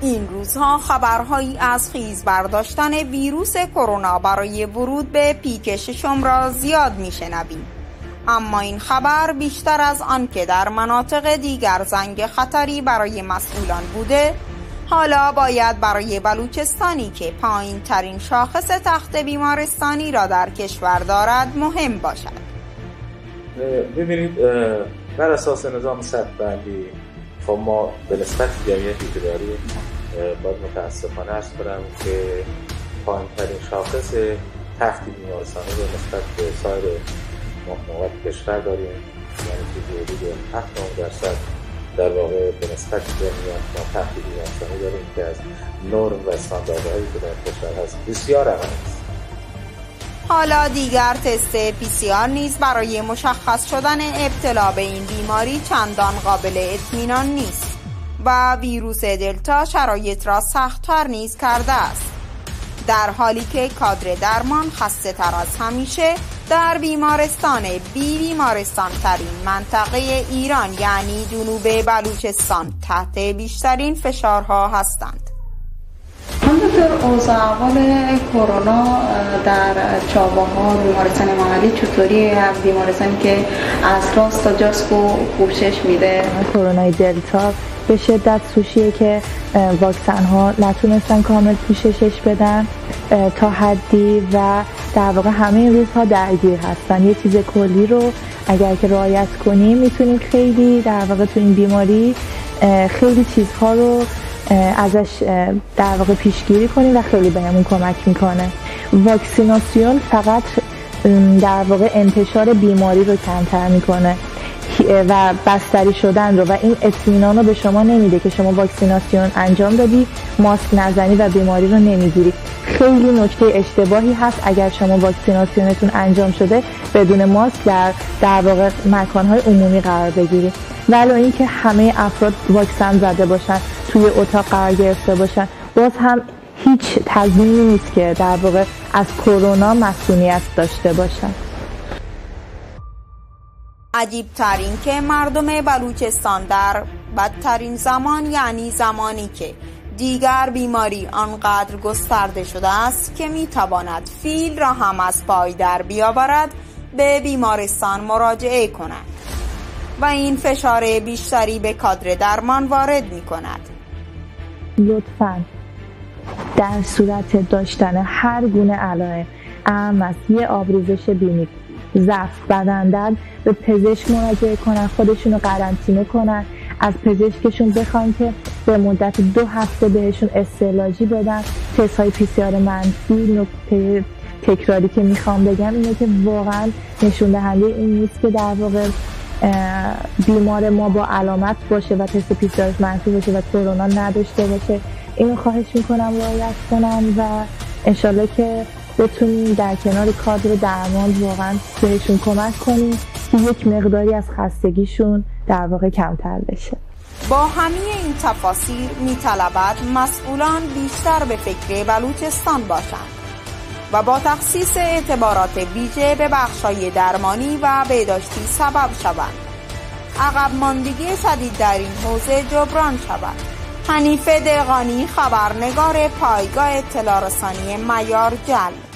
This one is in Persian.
این روزها خبرهایی از خیز برداشتن ویروس کرونا برای ورود به پیک ششم را زیاد میشنویم. اما این خبر بیشتر از آن که در مناطق دیگر زنگ خطری برای مسئولان بوده، حالا باید برای بلوچستانی که پایین ترین شاخص تخت بیمارستانی را در کشور دارد مهم باشد. ببینید، بر اساس نظام سدبندی خب ما به نسبت جمعیتی که داریم باید متاسفانه عرض کنم که پایین ترین شاخص تخت بیمارستانی رو نسبت به سایر مواد کشور داریم، یعنی که حدود 7% در واقع به نسبت جمعیت ما تخت بیمارستانی داریم که از نرم و استانداردهایی که در کشور هست بسیار اقل است. حالا دیگر تست PCR نیز برای مشخص شدن ابتلا به این بیماری چندان قابل اطمینان نیست و ویروس دلتا شرایط را سخت‌تر نیز کرده است، در حالی که کادر درمان خسته تر از همیشه در بیمارستان بیمارستان ترین منطقه ایران یعنی جنوب بلوچستان تحت بیشترین فشارها هستند. همونطور اوضاع احوال کرونا در چابهار بیمارستان محلی چطوری؟ از بیمارستانی که از راست تا جاسکو پوشش میده. کرونا دلتا به شدت سوشیه که واکسن ها نتونستن کامل پوششش بدن تا حدی و در واقع همه این روزها درگیر هستن. یه چیز کلی رو اگر که رعایت کنیم میتونیم خیلی در واقع تو این بیماری خیلی چیزها رو ازش در واقع پیشگیری کنیم و خیلی بهمون کمک میکنه. واکسیناسیون فقط در واقع انتشار بیماری رو کمتر میکنه و بستری شدن رو و این اطمینان رو به شما نمیده که شما واکسیناسیون انجام دادی، ماسک نزنی و بیماری رو نمیگیری. خیلی نکته اشتباهی هست اگر شما واکسیناسیونتون انجام شده بدون ماسک در واقع مکانهای عمومی قرار بگیری. ولو اینکه همه افراد واکسن زده باشن، توی اتاق قرار گرفته باشن، باز هم هیچ تضمینی نیست که در واقع از کرونا مسئولیت داشته باشن. عجیب تر این که مردم بلوچستان در بدترین زمان، یعنی زمانی که دیگر بیماری آنقدر گسترده شده است که میتواند فیل را هم از پای در بیاورد، به بیمارستان مراجعه کنند و این فشار بیشتری به کادر درمان وارد می کند. لطفاً در صورت داشتن هر گونه علائم اهم است یه آبریزش بینی، ضعف، بدن درد به پزشک مراجعه کنن، خودشونو قرنطینه کنن، از پزشکشون بخواین که به مدت 2 هفته بهشون استعلاجی بدن. تست های PCR منفی. نکته تکراری که میخوام بگم اینه که واقعا نشون دهنده این نیست که در واقع بیمار ما با علامت باشه و تست PCR منفی باشه و کرونا نداشته باشه. اینو خواهش میکنم رعایت کنن و انشالله که بتونیم در کنار کادر درمان واقعا بهشون کمک کنیم که یک مقداری از خستگیشون در واقع کمتر بشه. با همه این تفاصیل میطلبد مسئولان بیشتر به فکر بلوچستان باشند و با تخصیص اعتبارات ویژه به بخش‌های درمانی و بهداشتی سبب شوند عقب ماندگی شدید در این حوزه جبران شود. حنیفه دهقانی، خبرنگار پایگاه اطلاع رسانی معیار جلب.